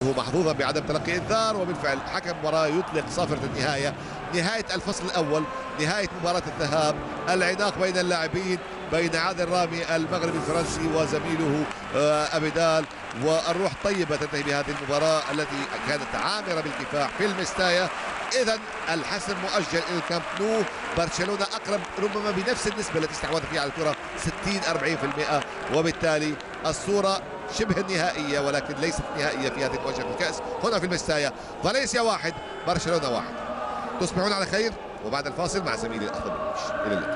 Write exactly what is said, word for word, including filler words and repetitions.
محظوظا بعدم تلقي انذار، وبالفعل حكم المباراة يطلق صافرة النهاية، نهاية الفصل الأول، نهاية مباراة الذهاب، العناق بين اللاعبين بين عادل رامي المغربي الفرنسي وزميله أبيدال، والروح طيبة تنتهي بهذه المباراة التي كانت عامرة بالكفاح في المستايا. إذا الحسم مؤجل إلى الكامب نو، برشلونة أقرب ربما بنفس النسبة التي استحوذ فيها على الكرة ستين أربعين بالمئة، وبالتالي الصورة شبه النهائية ولكن ليست نهائية في هذه المواجهة في الكأس هنا في المستايا. فالنسيا واحد برشلونة واحد. تصبحون على خير، وبعد الفاصل مع زميلي الأفضل إلى اللقاء.